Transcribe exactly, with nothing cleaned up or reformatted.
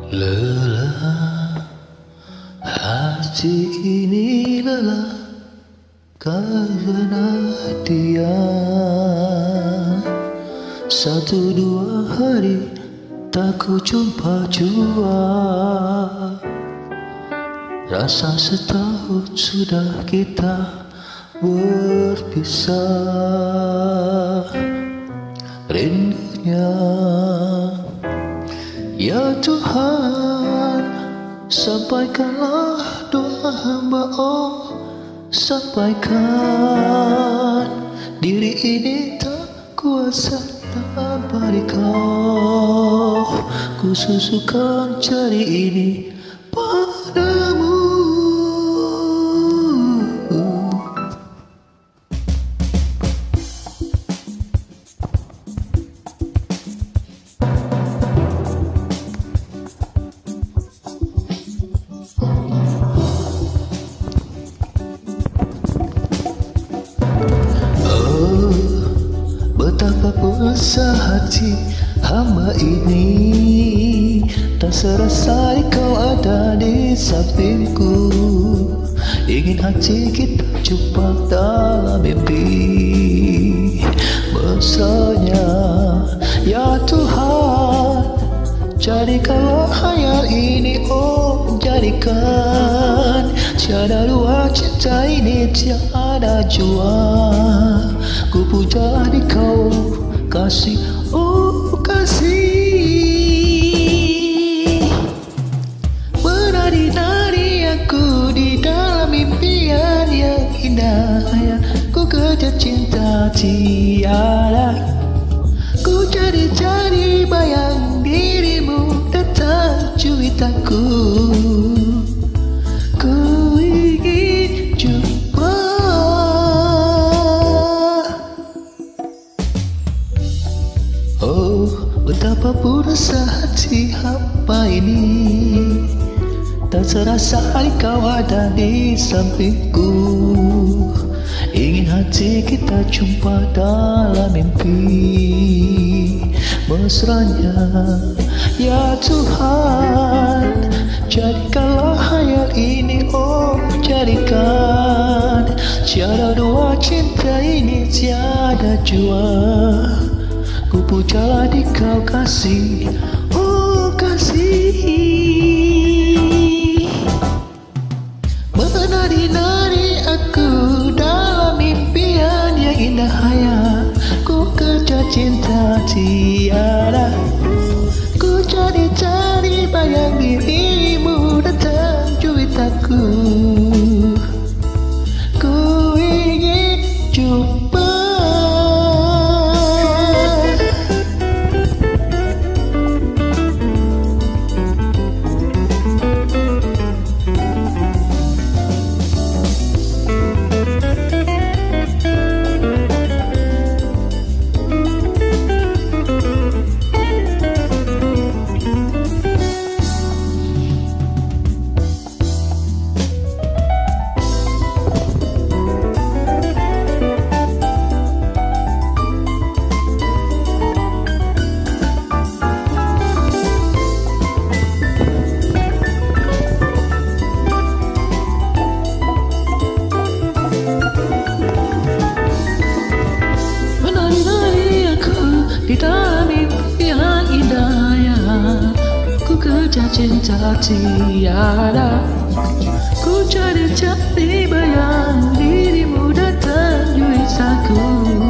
Lelah, hati ini lelah karena dia. Satu dua hari tak ku jumpa jua. Rasa setahun sudah kita berpisah. Rindunya, ya Tuhan, sampaikanlah doa hamba, oh sampaikan. Diri ini tak kuasa tanpa Kau, ku susukan jari ini padamu. Betapa besar hati hamba ini, tak serasa kau ada di sampingku. Ingin hati kita jumpa dalam mimpi. Mesranya, ya Tuhan, jadikanlah hayal ini, oh jadikan. Tiada dua cinta ini, tiada jua. Ku puja di Kau kasih, oh kasih. Menari-nari aku di dalam impian yang indah, yang ku kejar cinta tiada. Ku jadi-jadi bayang dirimu datang cuitaku. Ku ingin jumpa. Oh, betapa rasa hati hamba ini, tak serasa kau ada di sampingku. Ingin hati kita jumpa dalam mimpi. Mesranya, ya Tuhan, jadikanlah hayal ini, oh jadikan. Tiada dua cinta ini, tiada jua. Ku pujalah di Kau kasih, oh kasih. Menari-nari aku dalam impian yang indah, hayal ku kejar cinta tiada. Ku cari-cari bayang dirimu datang cuitaku. Ku ingin jumpa. Di dalam impian indah yang ku kejar cinta tiada. Ku cari-cari bayang dirimu datang cuitaku.